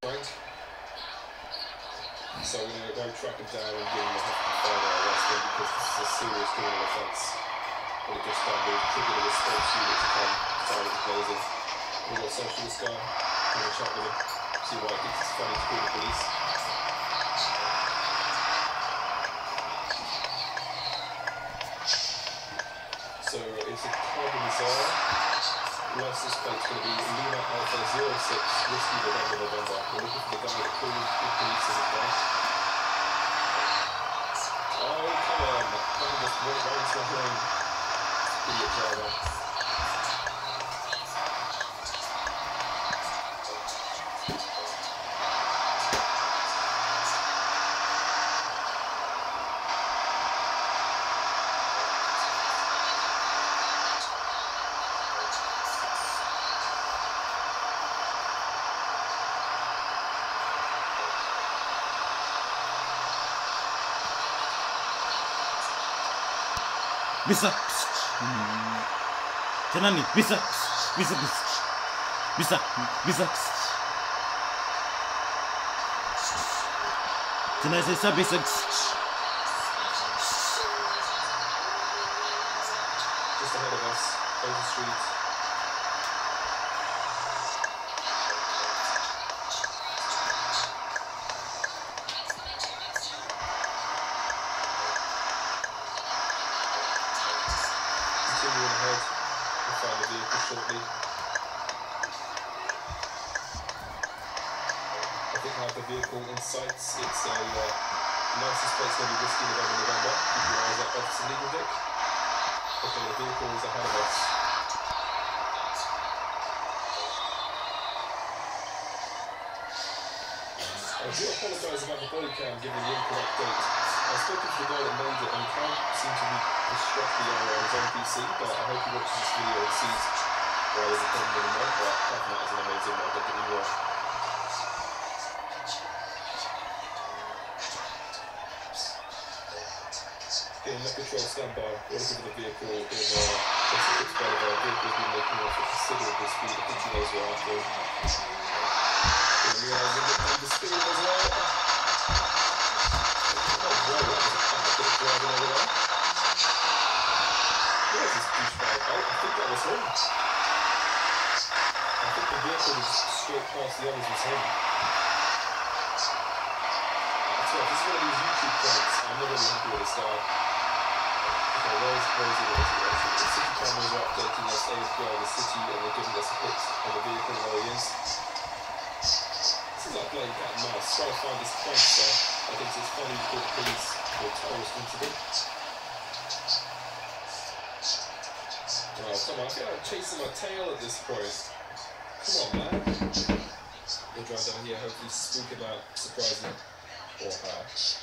So we're going to go track him down and give him a further arresting because this is a serious criminal offence. What he just done, we've triggered a response unit to come, silence blazing. We've got search for this guy, have a chat with him, see why he thinks it's funny to call the police. So it's a carbon desire. License plate's going to be Lima Alpha 06 Whiskey November. We're looking for the guy that called the police in advance. Oh, come on. Man just went right into my lane. Idiot driver. Bisa. Jangan nih, bisa. Jangan saya bisa. Just ahead of us, over the street. Continuing ahead, we'll find the vehicle shortly. I think I have the vehicle in sights. It's a license plate's going to be Whiskey November. Keep your eyes up, Officer Legal Dick. Okay, the vehicle is ahead of us. I do apologise about the body cam giving the incorrect date. I've spoken to the guy that made it and he can't seem to reconstruct the error on his own PC, but I hope he watches this video and sees why there's a problem anymore, but apart from that, it's an amazing one, don't get me wrong. Okay, Met Patrol standby. We're looking for the vehicle in Pacific Boulevard. The vehicle's been making off at considerable speed. I think he knows what I'm doing. Realising that the speed as well. Oh, wow, that was a bad bit of driving over there. Where's this douchebag? Oh, I think that was him. I think the vehicle was straight past the others was him. I tell you, this is one of these YouTube pranks. I'm not really happy with this guy. Okay, where is he? The city cameras are updating us AFK of the city and they're giving us a hit on the vehicle where he is. This is like playing cat and mouse. Try to find this prankster. I think it's funny to call the police for a terrorist incident. Oh, come on, I feel like I'm chasing my tail at this point. Come on, man. We'll drive down here, hopefully spook him out, surprise him. Or her.